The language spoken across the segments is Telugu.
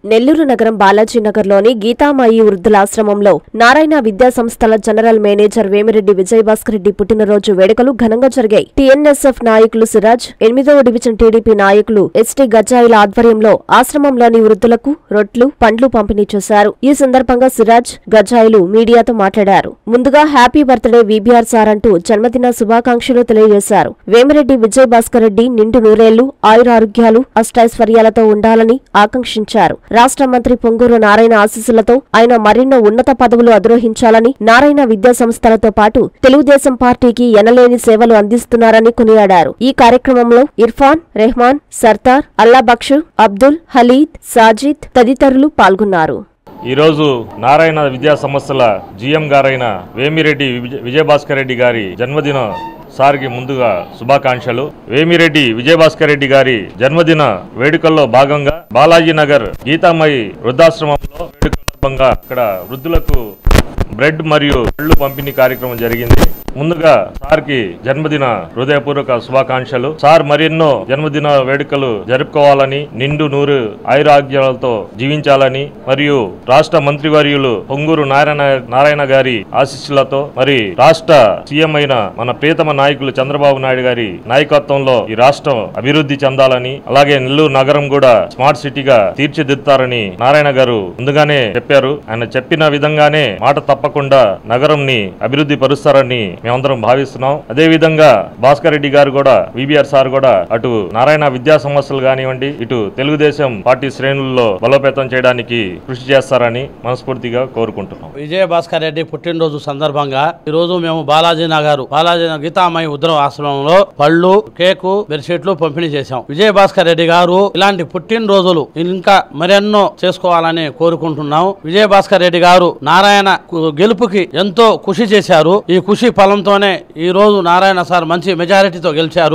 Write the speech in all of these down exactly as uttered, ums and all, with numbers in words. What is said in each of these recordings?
నెల్లూరు నగరం బాలాజీ నగర్లోని గీతామాయి వృద్ధులాశ్రమంలో నారాయణ విద్యా సంస్థల జనరల్ మేనేజర్ వేమిరెడ్డి విజయభాస్కర్ రెడ్డి పుట్టినరోజు వేడుకలు ఘనంగా జరిగాయి. టీఎన్ఎస్ఎఫ్ నాయకులు సిరాజ్, ఎనిమిదవ డివిజన్ టీడీపీ నాయకులు ఎస్టీ గజాయిల ఆధ్వర్యంలో ఆశ్రమంలోని వృద్ధులకు రొట్లు, పండ్లు పంపిణీ చేశారు. ఈ సందర్భంగా సిరాజ్, గజాయిలు మీడియాతో మాట్లాడారు. ముందుగా హ్యాపీ బర్త్డే వీబీఆర్ సార్ అంటూ జన్మదిన శుభాకాంక్షలు తెలియజేశారు. వేమిరెడ్డి విజయభాస్కర్ రెడ్డి నిండు నూరేళ్లు, ఆయురారోగ్యాలు, అష్టైశ్వర్యాలతో ఉండాలని ఆకాంక్షించారు. రాష్ట్ర మంత్రి పొంగూరు నారాయణ ఆశీస్సులతో ఆయన మరిన్నో ఉన్నత పదవులు అధిరోహించాలని, నారాయణ విద్యా సంస్థలతో పాటు తెలుగుదేశం పార్టీకి ఎనలేని సేవలు అందిస్తున్నారని కొనియాడారు. ఈ కార్యక్రమంలో ఇర్ఫాన్, రెహమాన్, సర్దార్, అల్లాబక్షు, అబ్దుల్, హలీద్, సాజిద్ తదితరులు పాల్గొన్నారు. ఈరోజు నారాయణ విద్యా సంస్థల జీఎం గారైన వేమిరెడ్డి విజయభాస్కర్ రెడ్డి గారి జన్మదిన సార్కి ముందుగా శుభాకాంక్షలు. వేమిరెడ్డి విజయభాస్కర్ రెడ్డి గారి జన్మదిన వేడుకల్లో భాగంగా బాలాజీ నగర్ గీతామయి వృద్ధాశ్రమంలో వేడుక సందర్భంగా ఇక్కడ వృద్ధులకు బ్రెడ్ మరియు పళ్ళు పంపిణీ కార్యక్రమం జరిగింది. ముందుగా సార్కి జన్మదిన హృదయపూర్వక శుభాకాంక్షలు. సార్ మరెన్నో జన్మదిన వేడుకలు జరుపుకోవాలని, నిండు నూరు ఆయురాగ్యాలతో జీవించాలని మరియు రాష్ట్ర మంత్రివర్యులు పొంగూరు నారాయణ నారాయణ గారి ఆశీస్సులతో మరి రాష్ట్ర సీఎం అయిన మన ప్రియతమ నాయకులు చంద్రబాబు నాయుడు గారి నాయకత్వంలో ఈ రాష్ట్రం అభివృద్ధి చెందాలని, అలాగే నెల్లూరు నగరం కూడా స్మార్ట్ సిటీగా తీర్చిదిద్దుతారని నారాయణ గారు ముందుగానే చెప్పారు. ఆయన చెప్పిన విధంగానే మాట తప్పకుండా నగరంని అభివృద్ధి పరుస్తారని మేమందరం భావిస్తున్నాం. అదే విధంగా భాస్కర్ రెడ్డి గారు కూడా, విబిఆర్ సార్ కూడా అటు నారాయణ విద్యా సంస్థలు కానివ్వండి, ఇటు తెలుగుదేశం పార్టీ శ్రేణుల్లో బలోపేతం చేయడానికి కృషి చేస్తారని మనస్ఫూర్తిగా కోరుకుంటున్నాం. విజయభాస్కర్ రెడ్డి పుట్టినరోజు సందర్భంగా ఈ రోజు మేము బాలాజీ నగర్ బాలాజీ గీతామయి ఉద్రవ ఆశ్రమంలో పళ్ళు, కేకు, బెడ్షీట్లు పంపిణీ చేశాం. విజయభాస్కర్ రెడ్డి గారు ఇలాంటి పుట్టినరోజులు ఇంకా మరెన్నో చేసుకోవాలని కోరుకుంటున్నాం. విజయభాస్కర్ రెడ్డి గారు నారాయణ గెలుపుకి ఎంతో కృషి చేశారు. ఈ కృషి ఫలంతోనే ఈ రోజు నారాయణ సార్ మంచి మెజారిటీతో గెలిచారు.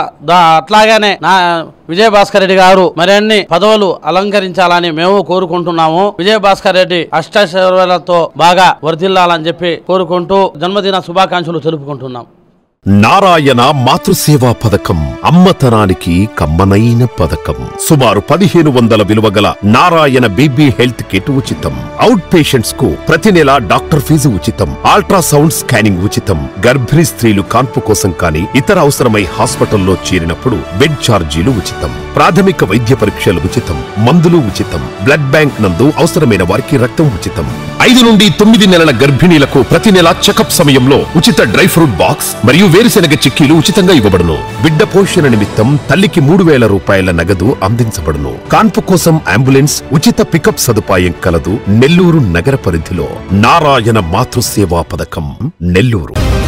అట్లాగానే నా విజయభాస్కర్ రెడ్డి గారు మరిన్ని పదవులు అలంకరించాలని మేము కోరుకుంటున్నాము. విజయభాస్కర్ రెడ్డి అష్టైశ్వర్యాలతో బాగా వర్ధిల్లాలని చెప్పి కోరుకుంటూ జన్మదిన శుభాకాంక్షలు తెలుపుకుంటున్నాం. నారాయణ మాతృసేవా పథకం అమ్మతనానికి కమ్మనైన పథకం. సుమారు పదిహేను వందల విలువ గల నారాయణ బీబీ హెల్త్ కిట్ ఉచితం. అవుట్ పేషెంట్స్ కు ప్రతి నెల డాక్టర్ ఫీజు ఉచితం. అల్ట్రాసౌండ్ స్కానింగ్ ఉచితం. గర్భిణీ స్త్రీలు కాన్పు కోసం కానీ ఇతర అవసరమై హాస్పిటల్లో చేరినప్పుడు బెడ్ ఛార్జీలు ఉచితం. ప్రాథమిక వైద్య పరీక్షలు ఉచితం. మందులు ఉచితం. బ్లడ్ బ్యాంక్ నందు అవసరమైన వారికి రక్తం ఉచితం. ఐదు నుండి తొమ్మిది నెలల గర్భిణీలకు ప్రతి నెల చెకప్ సమయంలో ఉచిత డ్రై ఫ్రూట్ బాక్స్ మరియు వేరుశెనగ చిక్కీలు ఉచితంగా ఇవ్వబడును. బిడ్డ పోషణ నిమిత్తం తల్లికి మూడు వేల రూపాయల నగదు అందించబడును. కాన్పు కోసం అంబులెన్స్ ఉచిత పికప్ సదుపాయం కలదు. నెల్లూరు నగర పరిధిలో నారాయణ మాతృసేవా పథకం, నెల్లూరు.